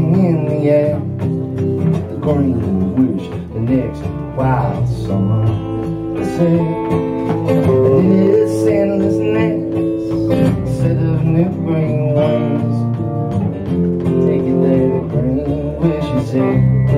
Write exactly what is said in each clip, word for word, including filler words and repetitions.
in the air. The Greenwish, the next wild summer. Listen, and in its endless nest, set of new green wings. Take it there, Greenwish, you say.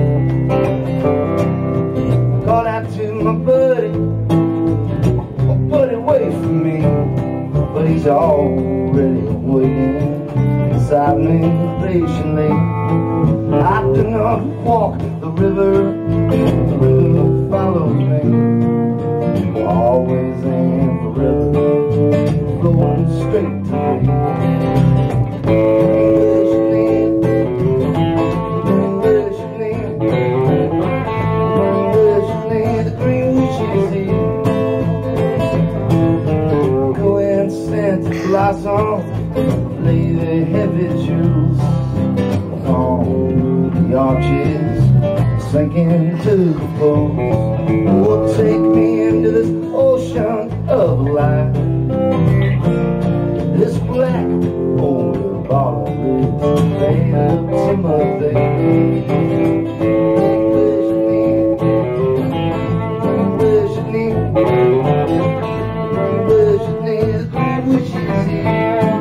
Call out to my buddy, my buddy, wait for me. But he's already waiting beside me patiently. I do not walk the river, the river follows me. Always am forever, flowing straight to me. Greenwish need, Greenwish need, Greenwish need, the Greenwish is here. Go and scent the blossom, lay the heavy jewels on the arches, sinking to the floor. Oh, take me into this ocean of light, this black old bottle is made of Timothy. Greenwish need, Greenwish need, Greenwish need, Greenwish is here.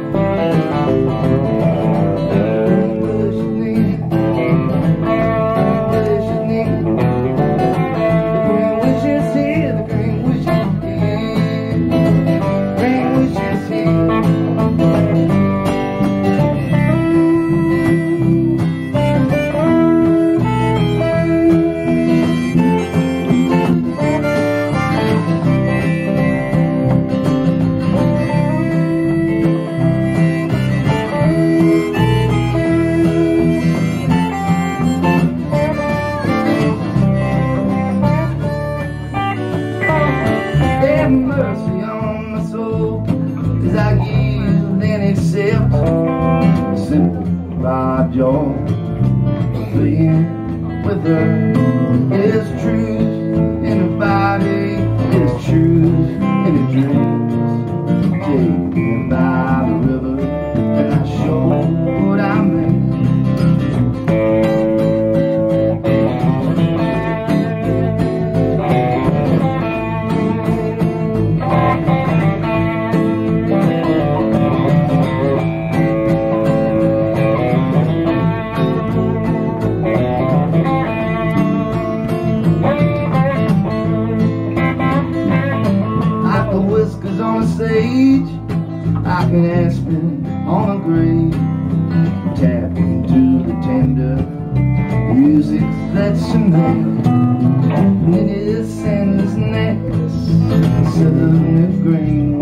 Greenwish need, Greenwish need, Greenwish is here, the Greenwish is here, Greenwish is here. Have mercy on my soul as I give and accept simple by joy, being with her is truth in a body, is truth in a dream. Take me by the river and I show what I mean. Whiskers on the stage, I can aspen on a grave, tap into the tender music that's a man. And it is endless necklace, instead of new green